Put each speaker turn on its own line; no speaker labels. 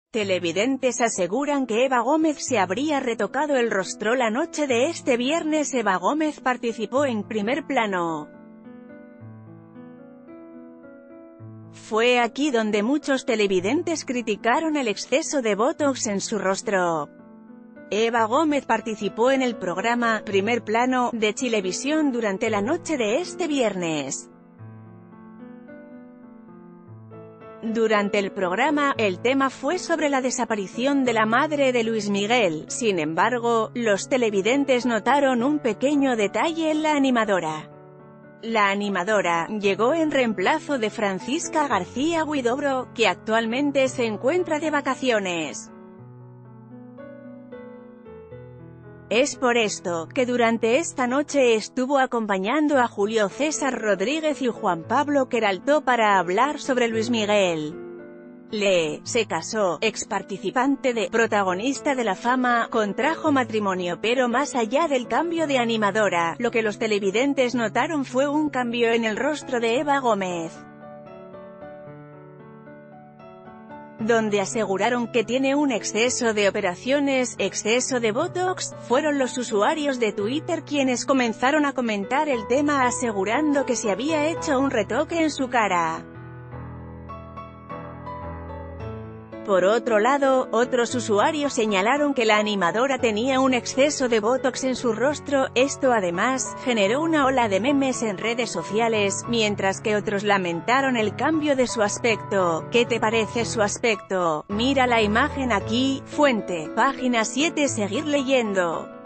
Televidentes aseguran que Eva Gómez se habría retocado el rostro la noche de este viernes. Eva Gómez participó en Primer Plano. Fue aquí donde muchos televidentes criticaron el exceso de botox en su rostro. Eva Gómez participó en el programa Primer Plano de Chilevisión durante la noche de este viernes. Durante el programa, el tema fue sobre la desaparición de la madre de Luis Miguel. Sin embargo, los televidentes notaron un pequeño detalle en la animadora. La animadora llegó en reemplazo de Francisca García Huidobro, que actualmente se encuentra de vacaciones. Es por esto que durante esta noche estuvo acompañando a Julio César Rodríguez y Juan Pablo Queraltó para hablar sobre Luis Miguel. Se casó, ex participante de Protagonista de la Fama, contrajo matrimonio, pero más allá del cambio de animadora, lo que los televidentes notaron fue un cambio en el rostro de Eva Gómez, donde aseguraron que tiene un exceso de operaciones, exceso de botox. Fueron los usuarios de Twitter quienes comenzaron a comentar el tema asegurando que se había hecho un retoque en su cara. Por otro lado, otros usuarios señalaron que la animadora tenía un exceso de botox en su rostro. Esto además generó una ola de memes en redes sociales, mientras que otros lamentaron el cambio de su aspecto. ¿Qué te parece su aspecto? Mira la imagen aquí. Fuente: Página 7. Seguir leyendo.